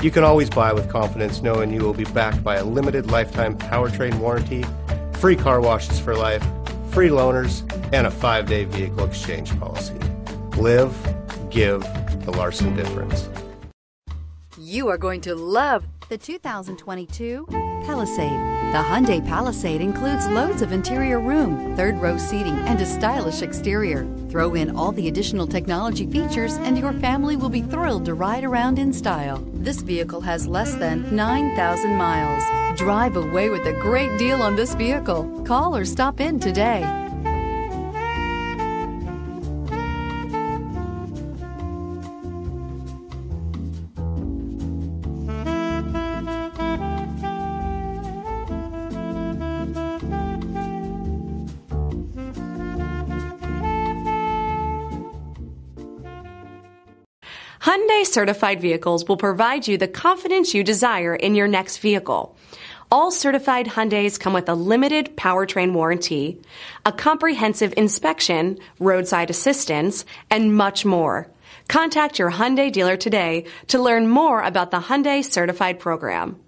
You can always buy with confidence knowing you will be backed by a limited lifetime powertrain warranty, free car washes for life, free loaners, and a 5-day vehicle exchange policy. Live, give, the Larson difference. You are going to love the 2022 Palisade. The Hyundai Palisade includes loads of interior room, third-row seating, and a stylish exterior. Throw in all the additional technology features and your family will be thrilled to ride around in style. This vehicle has less than 9,000 miles. Drive away with a great deal on this vehicle. Call or stop in today. Hyundai certified vehicles will provide you the confidence you desire in your next vehicle. All certified Hyundais come with a limited powertrain warranty, a comprehensive inspection, roadside assistance, and much more. Contact your Hyundai dealer today to learn more about the Hyundai Certified Program.